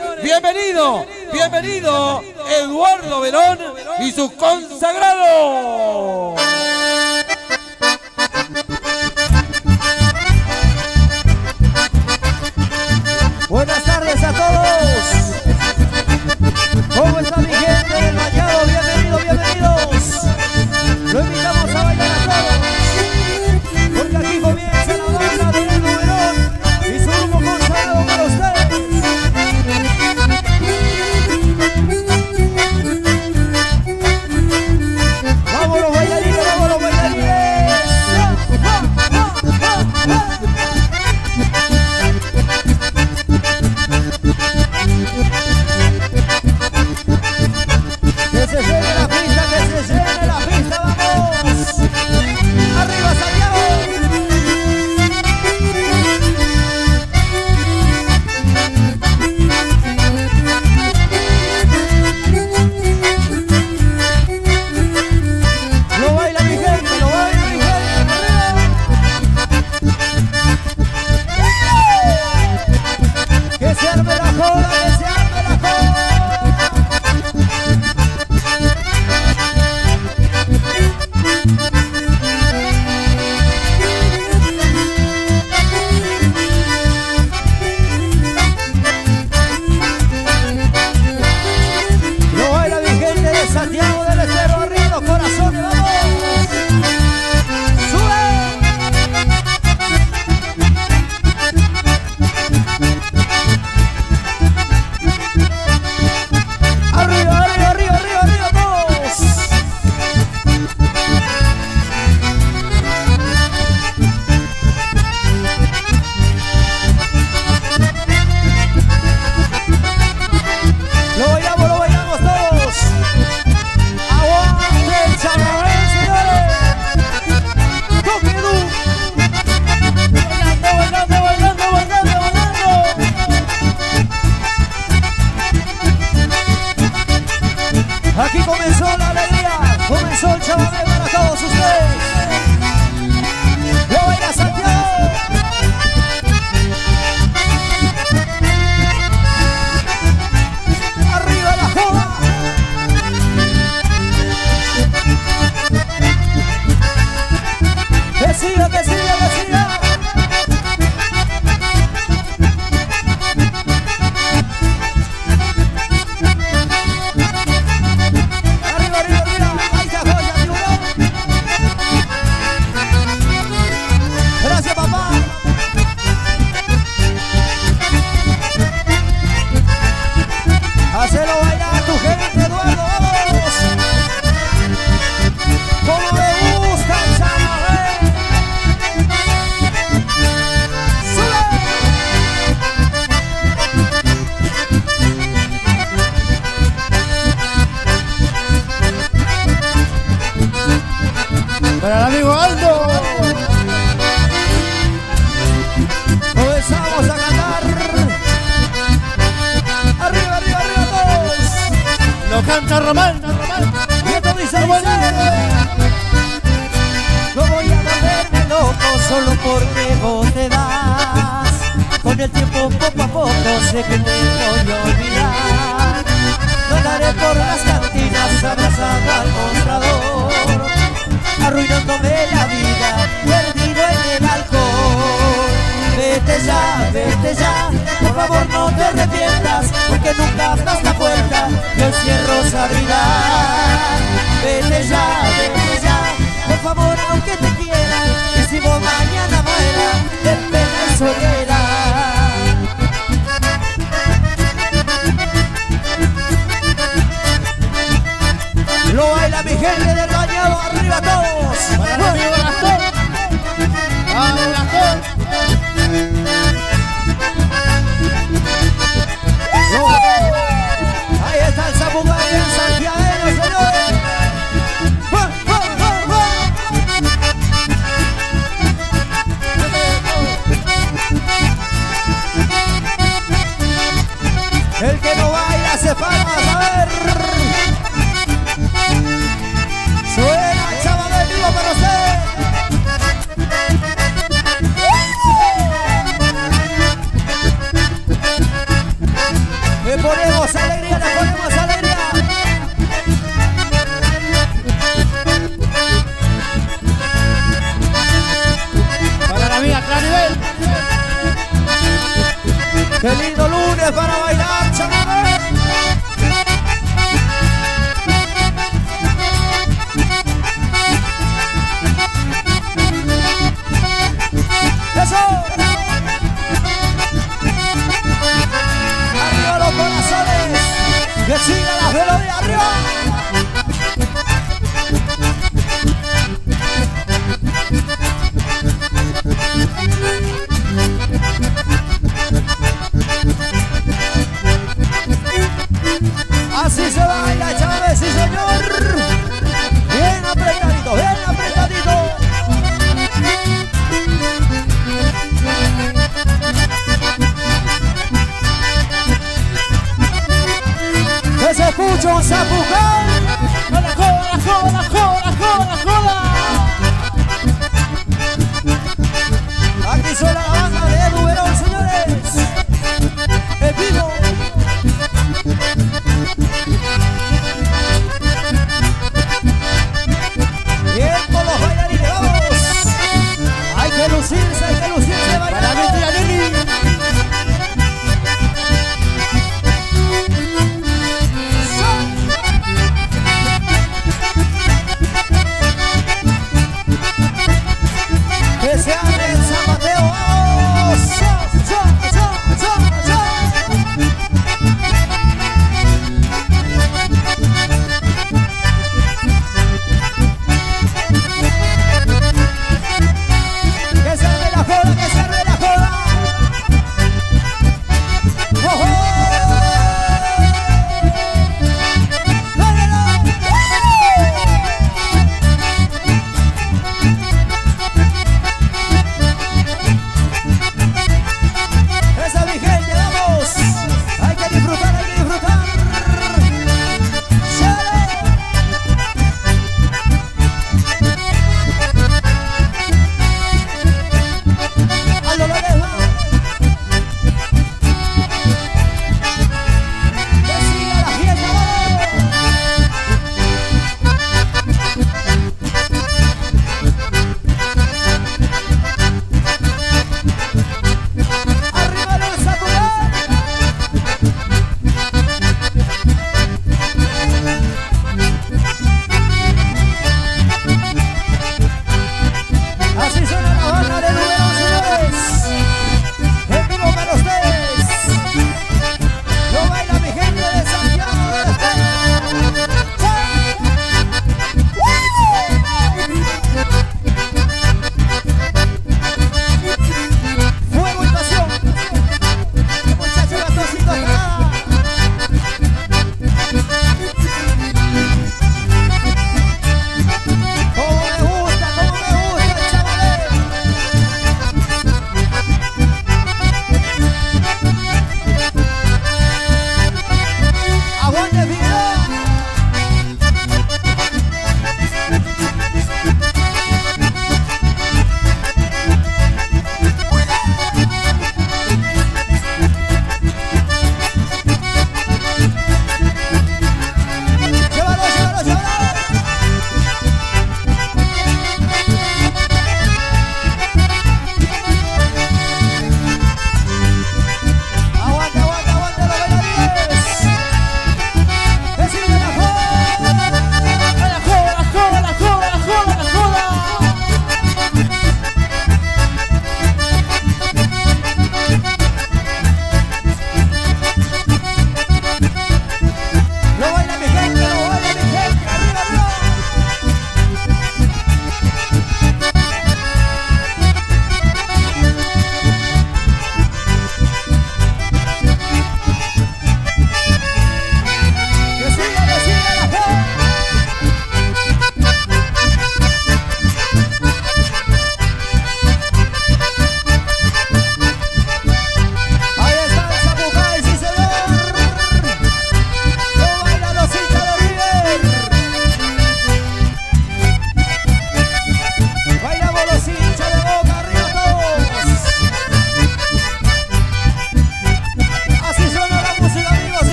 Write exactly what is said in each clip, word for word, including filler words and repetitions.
bienvenido, bienvenido Eduardo Verón y sus consagrados. Buenas tardes a todos. ¿Cómo está mi gente del Vallado? Bienvenidos, bienvenidos. Lo invitamos a bailar a todos, porque aquí comienza la banda de Eduardo Verón y su grupo consagrado para ustedes. Vámonos bailarines, vámonos bailarines. ¡Va, va, va, va! Que se llene la pista, que se llene la pista, vamos. Arriba Santiago. Lo baila mi gente, lo baila mi gente, arriba. Que se arme la joda, que se arme la joda. Lo baila mi gente de Santiago del Estero, arriba los corazones, vamos. ¡Sube! Arriba, arriba, arriba, arriba, arriba, todos. Lo bailamos, lo bailamos todos. Aguante el chamarrón, señores. Toque duro. Bailando, bailando, bailando, bailando, bailando. Aquí comenzó la alegría, comenzó el chamarrón para todos ustedes. Lo baila Santiago. Arriba la joda. Que siga, que siga, que siga. Arriba, arriba, arriba. Ahí está joya, tiburón. Gracias, papá. Hacelo bailar a tu gente, Eduardo, vamos. Como me gusta el chamarrón. ¡Sube! Para el amigo Aldo. Comenzamos a cantar. Arriba, arriba, arriba todos. Lo canta Román. Y esto dice, dice. No voy a volverme loco solo porque vos te das. Con el tiempo poco a poco sé que te voy a olvidar. No daré por las cantinas abrazado al mostrador, arruinándome la vida, perdido en el alcohol. Vete ya, vete ya, por favor no te arrepientas, porque nunca abras la puerta que el cierro se abrirá. Vete ya, vete ya, por favor aunque te quiera, y si vos mañana muera de pena y soledad. Lo baila mi gente del Vallado, arriba todos. Para el amigo Gastón. ¡Vamos, Gastón! No. Ahí está el Zapucay en Santiago, señores. ¡Va, va, va, va! El que no baila se palmas, a ver. Suena el chaval del vivo para usted. Le ponemos alegría, le ponemos alegría. Para la amiga Claribel. Qué lindo lunes para bailar, chavales. ¡Eso! ¡Arriba los corazones! ¡Que siga la melodía arriba! Así se baila, chavales, sí señor. Bien apretadito, bien apretadito. Que se escucha un zapucón. ¡A la joda, la joda, la joda, la joda, la joda! Aquí suena la banda de Edu Verón, señores. En vivo. Bien con los bailarines, vamos. Hay que lucirse, hay que lucirse Para mi bailando. tía Nelly.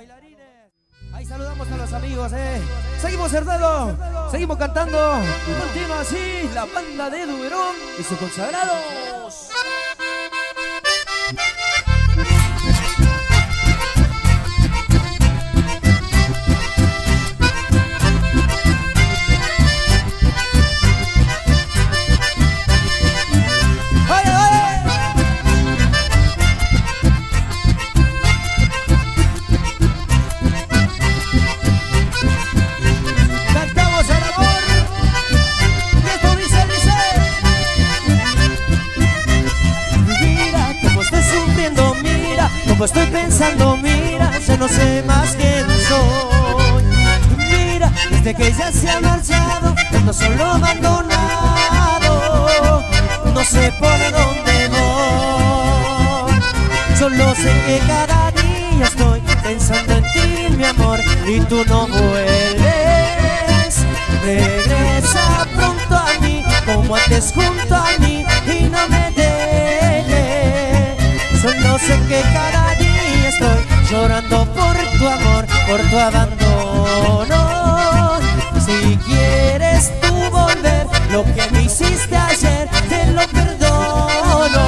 Ahí saludamos a los amigos, eh. Seguimos cerrando, seguimos cantando. Continúa así la banda de Duverón y sus consagrados. Como estoy pensando, mira, ya no sé más quién soy. Mira, desde que ella se ha marchado, ando solo abandonado. No sé por dónde voy. Solo sé que cada día estoy pensando en ti, mi amor, y tú no vuelves. Regresa pronto a mí, como antes junto a mí, y no me dejes. Solo sé que cada día estoy llorando por tu amor, por tu abandono. Si quieres tú volver, lo que me hiciste ayer, te lo perdono.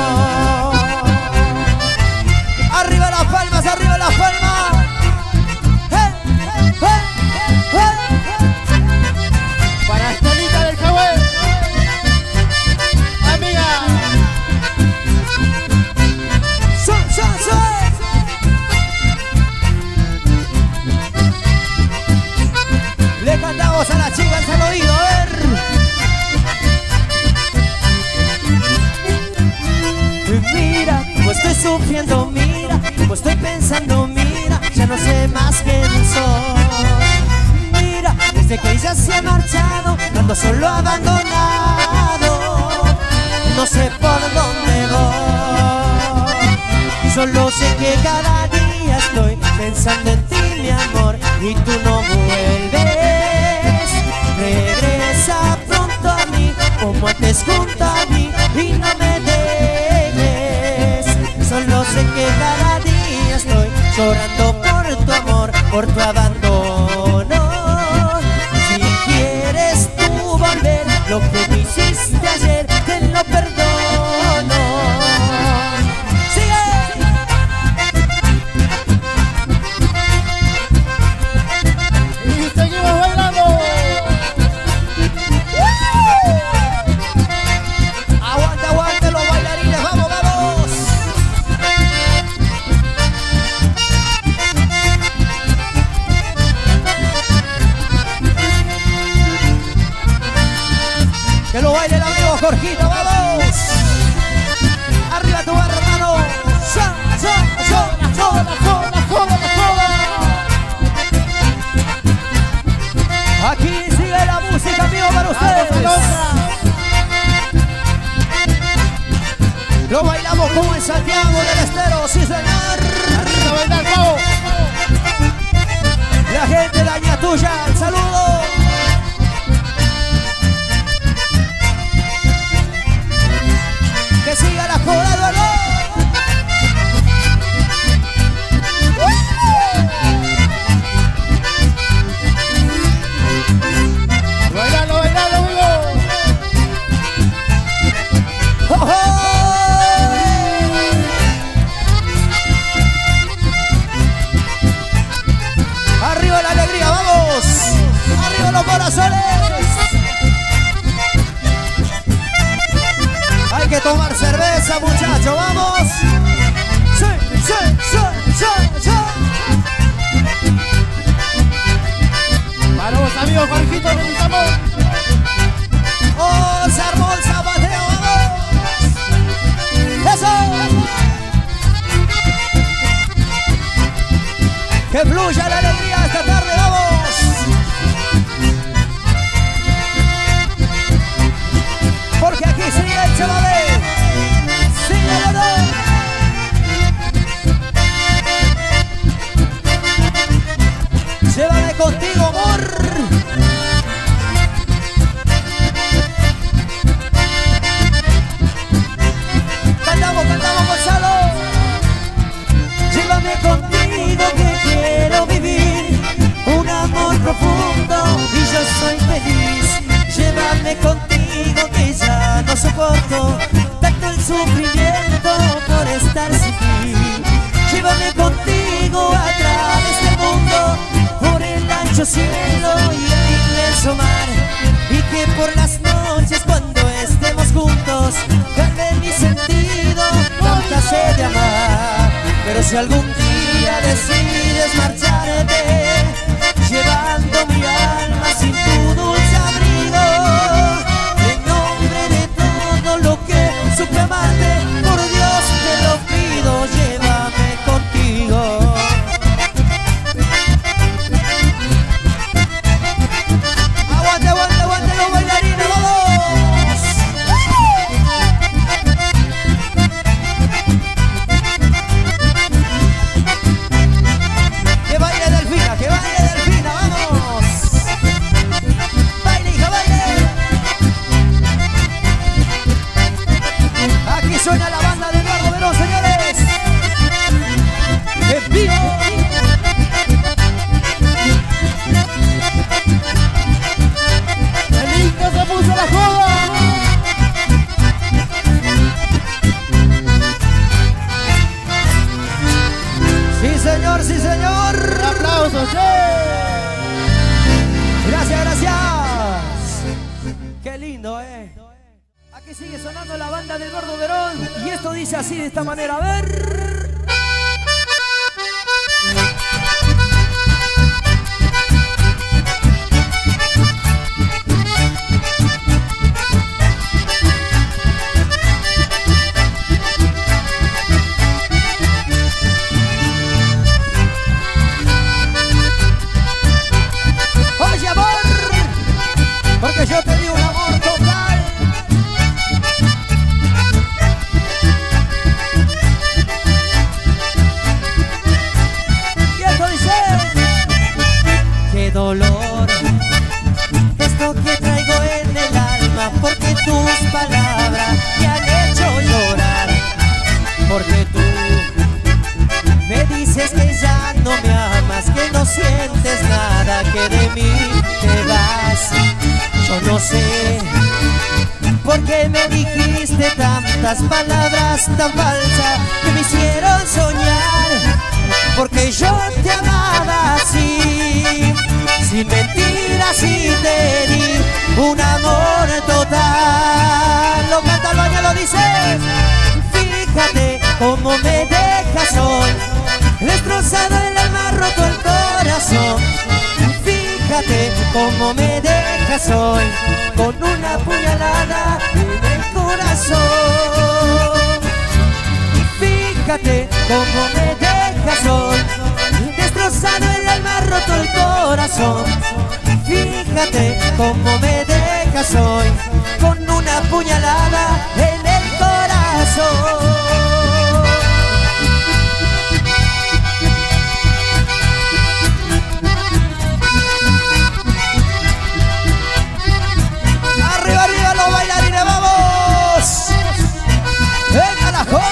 Arriba las palmas, arriba las palmas. ¡Hey, hey, hey, hey! Para Estelita del Cahué, amiga. Le cantamos a las chicas al oído, a ver. Mira, como estoy sufriendo, mira, como estoy pensando, mira, ya no sé más quién soy. Mira, desde que ella se ha marchado, ando solo abandonado. No sé por dónde voy. Solo sé que cada día estoy pensando en ti, mi amor, y tú no vuelves. Regresa pronto a mí, como antes junto a mí, y no me dejes. Solo sé que cada día estoy llorando por tu amor, por tu abandono. Si quieres tú volver, lo que me hiciste ayer, te lo perdono. ¡Sigue! Y seguimos bailando. Aguante, aguante los bailarines, vamos, vamos. Que lo baile el amigo Jorgito, vamos. Arriba tu barra, hermano. ¡Ya, ya, ya! ¡Joda, joda, joda, joda! Aquí sigue la música, amigo, para ustedes. Lo bailamos como en Santiago del Estero, sí señor. Arriba, bailar, vamos. La gente de la Ñatuya, el saludo. Que siga la joda, Eduardo. Bailalo, bailalo, amigo. ¡Oh, oh! Arriba la alegría, vamos. Arriba los corazones. Hay que tomar cerveza, muchachos, vamos. Sí, sí, sí, sí, sí. Para los amigos, Jorgito, necesitamos. ¡Oh, se armó el zapateo, vamos! ¡Eso! ¡Que fluya la alegría esta tarde, vamos! Porque aquí sigue el Chevabé. ¡Sigue el honor! Llévame contigo, amor. Cantamos, cantamos, Gonzalo. Llévame contigo que quiero. inmenso cielo y el inmenso mar, y que por las noches cuando estemos juntos calme mi sentido, tanta sed de amar. Pero si algún día decides marcharte, llevando mi alma sin tu dulce abrigo, en nombre de todo lo que supe amarte, por Dios te lo pido, llévame contigo. Aguante, aguante, aguante los bailarines, vamos. Que baile Delfina, que baile Delfina, vamos. Baile, hija, baile. Aquí suena la banda de Eduardo Verón, señores. ¡En vivo! El Inca se puso la joda. Sí, señor, sí, señor. Un aplauso, che. Gracias, gracias. Qué lindo, eh. Aquí sigue sonando la banda de Eduardo Verón y esto dice así, de esta manera, a ver. Oye, amor, porque yo te di un amor total. Y esto dice, qué dolor esto que traigo en el alma, porque tus palabras me han hecho llorar, porque tú me dices que ya no me amas, que no sientes nada, que de mí te vas. Yo no sé por qué me dijiste tantas palabras tan falsas que me hicieron soñar, porque yo te amaba así, sin mentiras, y te di un amor total. Lo canta el baño, lo dice. Fíjate cómo me dejas hoy, destrozado el alma, roto el corazón. Fíjate cómo me dejas hoy, con una puñalada en el corazón. Fíjate cómo me dejas hoy, destrozado el alma, roto el corazón. Fíjate cómo me dejas hoy, con una puñalada en el corazón. Arriba, arriba los bailarines, vamos. Venga la joda.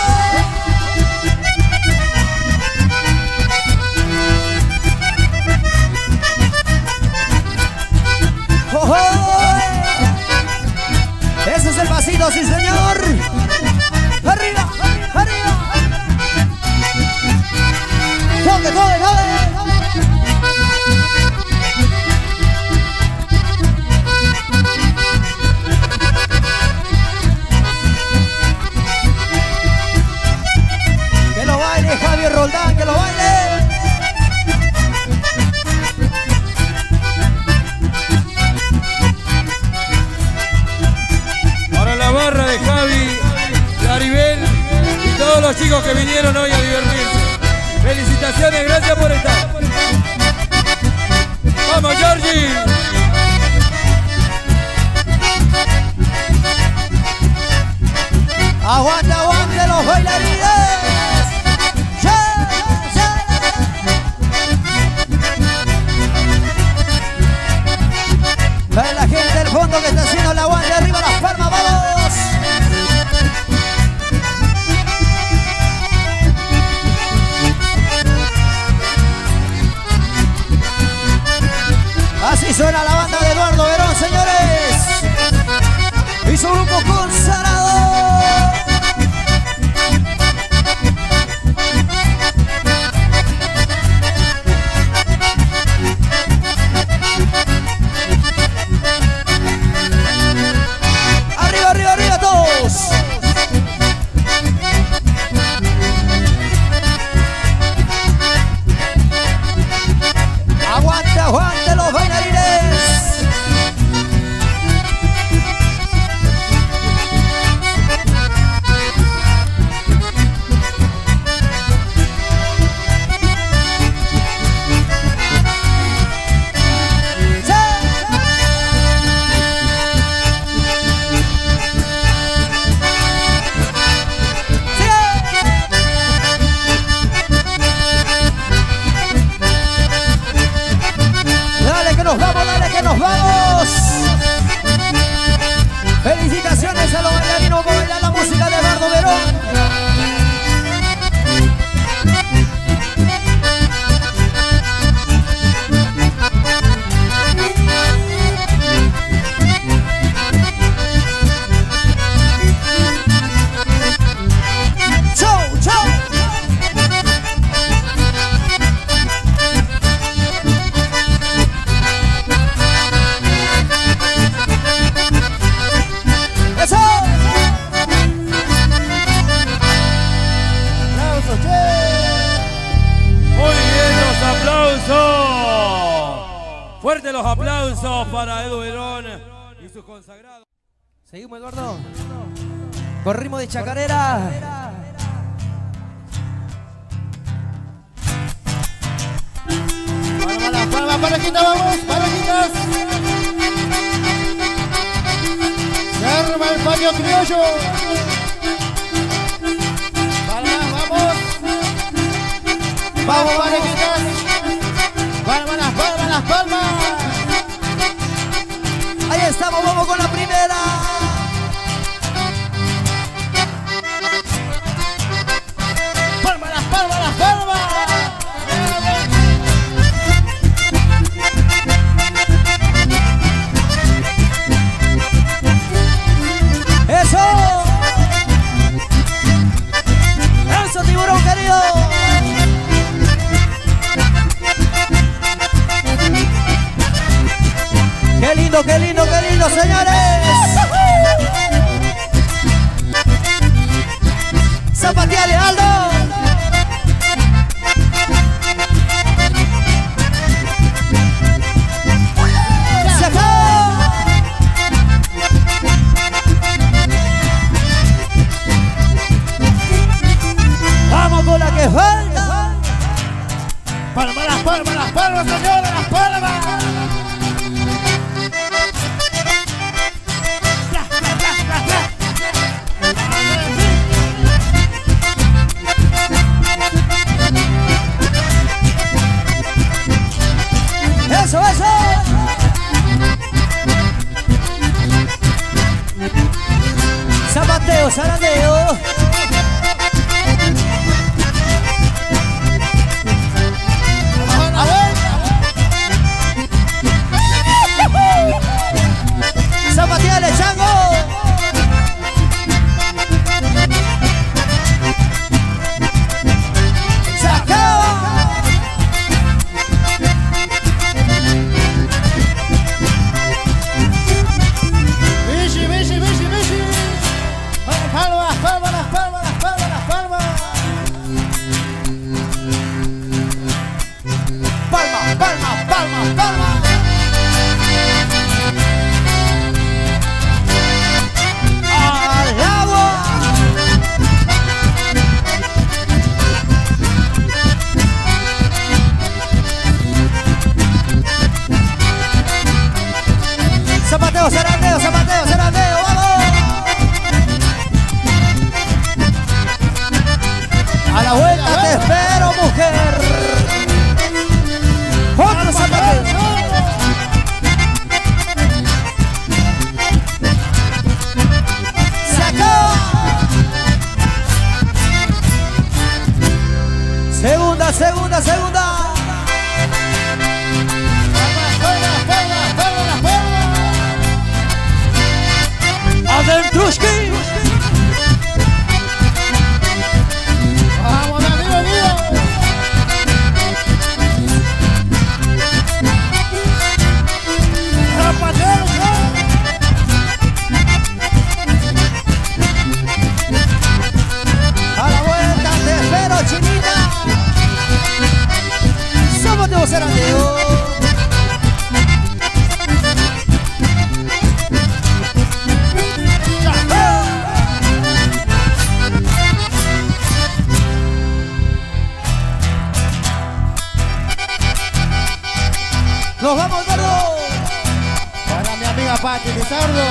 Oh, oh. Ese es el pasito, sí señor. Arriba, arriba. Toque, toque, toque. Que lo baile Javier Roldán, que lo baile. Para la barra de Javi, Claribel y todos los chicos que vinieron hoy a divertirse. Felicitaciones, gracias por estar. ¡Vamos, Georgie! Aguante, aguante los bailarines. ¡Ya, ya! Para la gente del fondo que está haciendo el aguante, arriba las palmas, vamos. Así suena la banda de Eduardo Verón, señores. Y su grupo consagrado. aguante los bailarines. Nos vamos, dale que nos vamos. Felicitaciones a los bailarinos por bailar la música de Eduardo Verón. Chau, chau. ¡Eso! ¡Aplausos, che! Muy bien, los aplausos. Fuertes los aplausos para Edu Verón y sus consagrados. Seguimos, Eduardo. Con ritmo de chacarera. Palmas, palmas, parejitas, vamos, parejitas. Se arma el paño criollo. Palmas, vamos. Vamos, parejitas. Palmas, las palmas, las palmas. Ahí estamos, vamos con la primera. Palmas, las palmas, las palmas. ¡Eso! ¡Eso, tiburón querido! ¡Qué lindo, qué lindo, qué lindo, señores! ¡Zapateale, Aldo! ¡Se acabó! ¡Vamos con la que falta! Palmas, las palmas, las palmas, señores, las palmas. ¡Eso, eso! Zapateo, zarandeo. A ver. ¡Zapateale, chango! ¡Se acaba! Bichi, bichi, bichi, bichi. Palmas, palmas, las palmas. ¡Nos vamos, Gordo! Para mi amiga Pati Lizardo.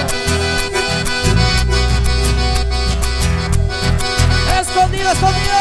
¡Escondido, escondido!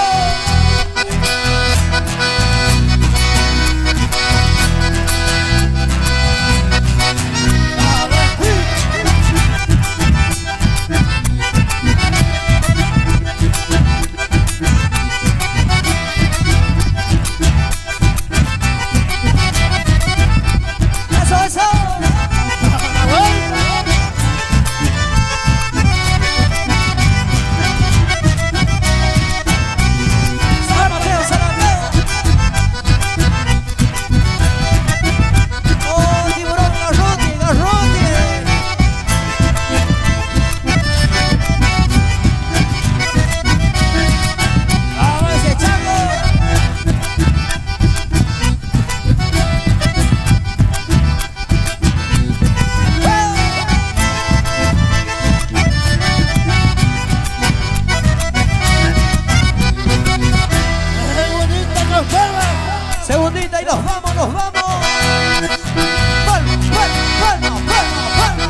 Segundita y nos vamos, nos vamos. Palma, palma, palma, palma,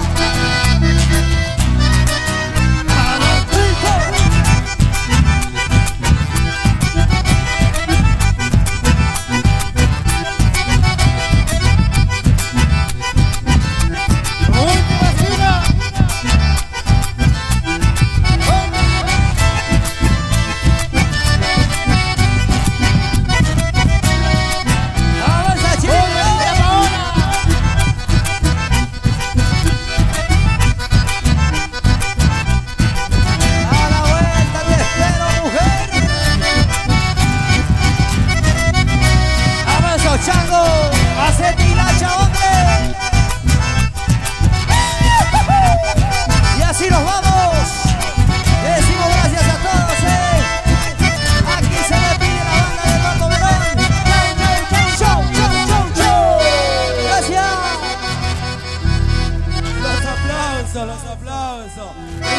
Chango, hace tilacha, hombre. Y así nos vamos. Le decimos gracias a todos, eh. Aquí se despide la banda de Eduardo Verón. Chau, chau, chau, chau. Gracias. Los aplausos, los aplausos.